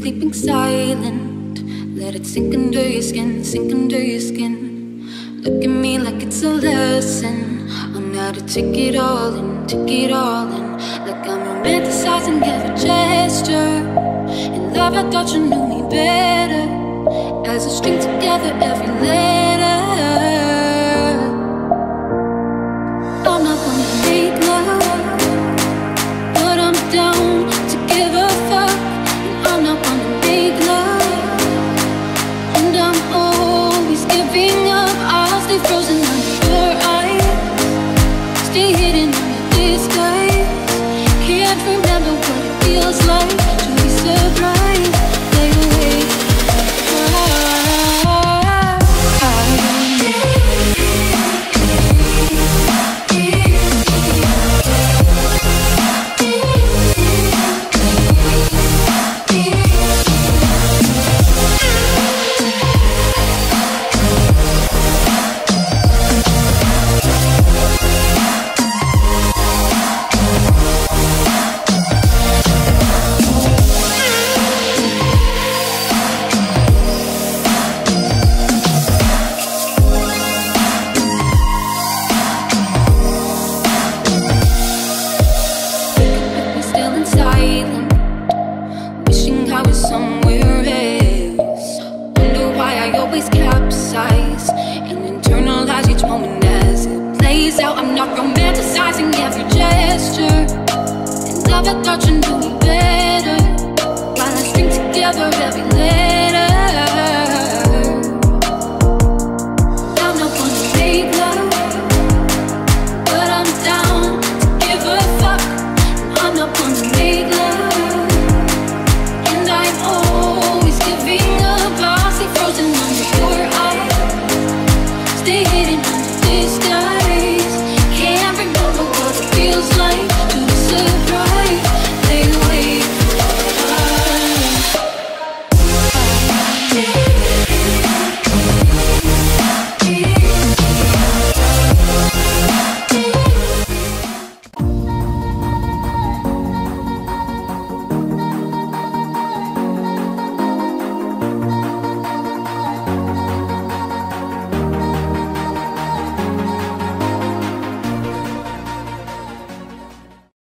sleeping silent. Let it sink under your skin, sink under your skin. Look at me like it's a lesson on how to take it all in, take it all in. Like I'm romanticizing every gesture. In love I thought you knew me better, as I string together every letter. I'm not gonna make love, but I'm down to give a fuck. And I'm not gonna make love, and I'm always giving up. I'll stay frozen under your eyes, stay hidden under disguise. Can't remember what it feels like to be surprised. Lay awake, somewhere else. Wonder why I always capsize and internalize each moment as it plays out. I'm not romanticizing every gesture. In love I thought you knew me better, while I string together every